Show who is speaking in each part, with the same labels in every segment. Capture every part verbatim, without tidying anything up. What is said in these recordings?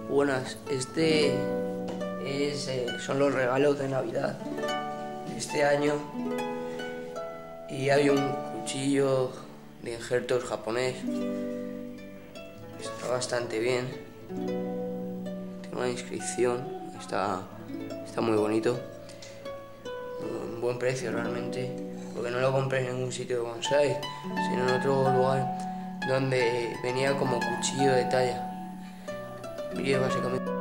Speaker 1: Buenas, este es, eh, son los regalos de Navidad de este año y hay un cuchillo de injertos japonés. Está bastante bien, tiene una inscripción, está, está muy bonito, un buen precio realmente, porque no lo compré en ningún sitio de bonsai, sino en otro lugar donde venía como cuchillo de talla. Y básicamente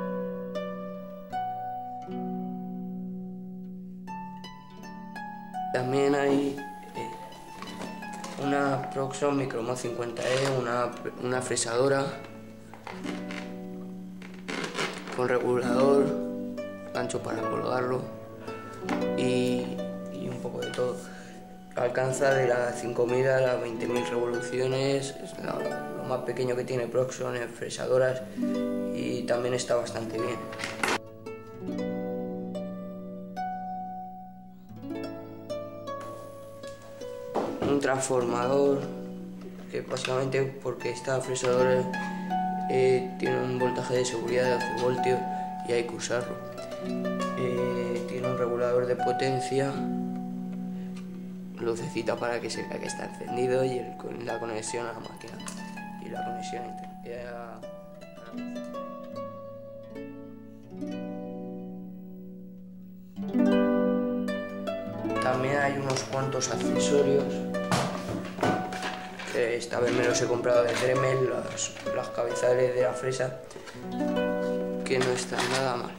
Speaker 1: también hay eh, una Proxxon Micromo cincuenta E, una, una fresadora con regulador, gancho para colgarlo y, y un poco de todo. Alcanza de las cinco mil a las veinte mil revoluciones, es la, lo más pequeño que tiene Proxxon en fresadoras y también está bastante bien. Un transformador, que básicamente porque esta fresadora eh, tiene un voltaje de seguridad de doce voltios y hay que usarlo. Eh, tiene un regulador de potencia, lucecita para que se vea que está encendido y el, la conexión a la máquina y la conexión a, También hay unos cuantos accesorios que esta vez me los he comprado de Dremel, las, las cabezales de la fresa, que no están nada mal.